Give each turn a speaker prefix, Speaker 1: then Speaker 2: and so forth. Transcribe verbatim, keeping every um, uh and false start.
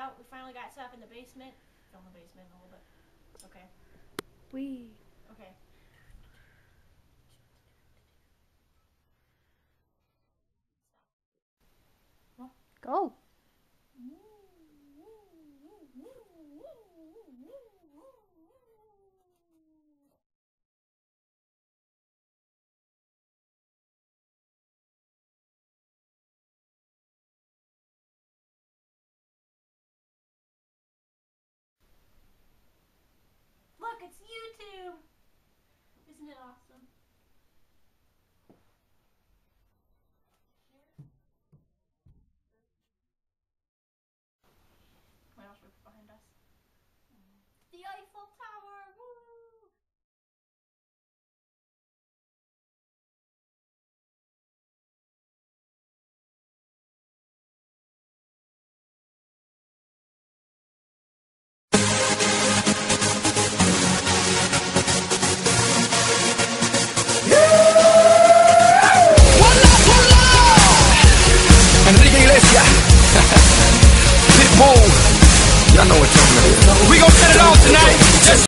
Speaker 1: out. We finally got stuff in the basement. Still in the basement a little bit. Okay.
Speaker 2: We.
Speaker 1: Okay.
Speaker 2: Go.
Speaker 1: Look, it's YouTube! Isn't it awesome? What else was behind us? The Eiffel Tower! Woo!
Speaker 3: Y'all know what time it is. We gon' set it off tonight.